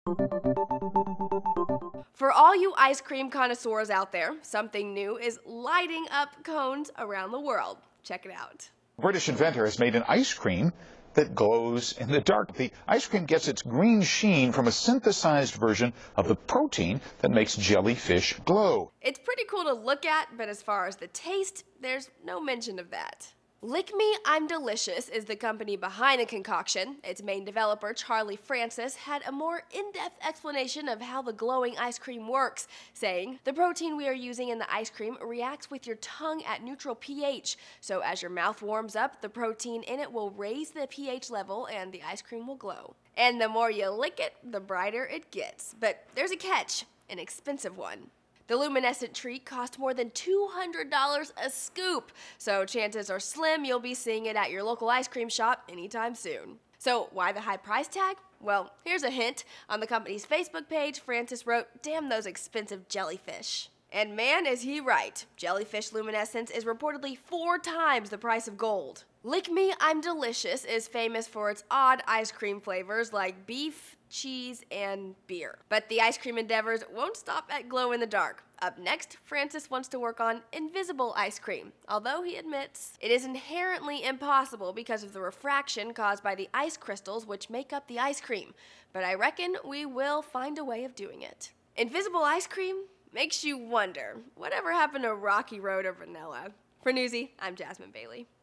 For all you ice cream connoisseurs out there, something new is lighting up cones around the world. Check it out. A British inventor has made an ice cream that glows in the dark. The ice cream gets its green sheen from a synthesized version of the protein that makes jellyfish glow. It's pretty cool to look at, but as far as the taste, there's no mention of that. Lick Me, I'm Delicious is the company behind the concoction. Its main developer, Charlie Francis, had a more in-depth explanation of how the glowing ice cream works, saying, "The protein we are using in the ice cream reacts with your tongue at neutral pH. So as your mouth warms up, the protein in it will raise the pH level and the ice cream will glow. And the more you lick it, the brighter it gets. But there's a catch, an expensive one. The luminescent treat cost more than $200 a scoop, so chances are slim you'll be seeing it at your local ice cream shop anytime soon." So why the high price tag? Well, here's a hint. On the company's Facebook page, Francis wrote, "Damn those expensive jellyfish." And man, is he right. Jellyfish luminescence is reportedly 4 times the price of gold. Lick Me, I'm Delicious is famous for its odd ice cream flavors like beef, cheese, and beer. But the ice cream endeavors won't stop at glow in the dark. Up next, Francis wants to work on invisible ice cream, although he admits it is inherently impossible because of the refraction caused by the ice crystals which make up the ice cream. But I reckon we will find a way of doing it. Invisible ice cream makes you wonder, whatever happened to Rocky Road or vanilla? For Newsy, I'm Jasmine Bailey.